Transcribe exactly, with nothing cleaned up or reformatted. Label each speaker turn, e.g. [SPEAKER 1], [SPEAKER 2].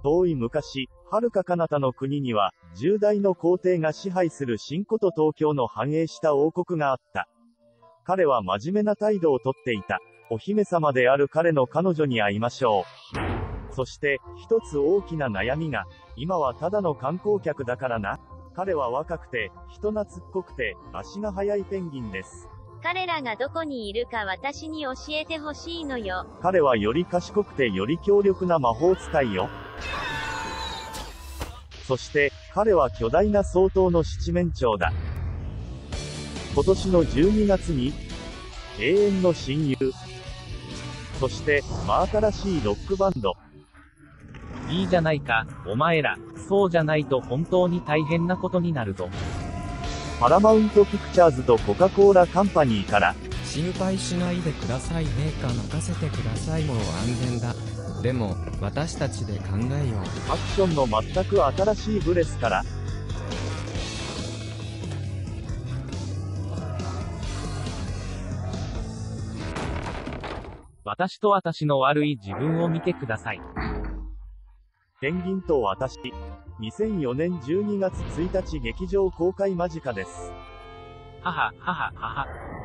[SPEAKER 1] 遠い昔、遥か彼方の国には、じゅう代の皇帝が支配する新古都東京の繁栄した王国があった。彼は真面目な態度をとっていた。お姫様である彼の彼女に会いましょう。そして、一つ大きな悩みが、今はただの観光客だからな。彼は若くて、人懐っこくて、足が速いペンギンです。
[SPEAKER 2] 彼らがどこにいるか私に教えてほしいのよ。
[SPEAKER 1] 彼はより賢くてより強力な魔法使いよ。そして、彼は巨大な総統の七面鳥だ。今年のじゅうにがつに、永遠の親友。そして、真新しいロックバンド。
[SPEAKER 3] いいじゃないか、お前ら。そうじゃないと本当に大変なことになるぞ。
[SPEAKER 1] パラマウントピクチャーズとコカ・コーラカンパニーから。
[SPEAKER 4] 心配しないでください。メーカー任せてください。もう安全だ。でも、私たちで考えよう。
[SPEAKER 1] アクションの全く新しいブレスから。
[SPEAKER 3] 私と私の悪い自分を見てください。
[SPEAKER 1] ペンギンと私。にせんよねんじゅうにがつついたち劇場公開間近です。
[SPEAKER 3] はは、はは、はは。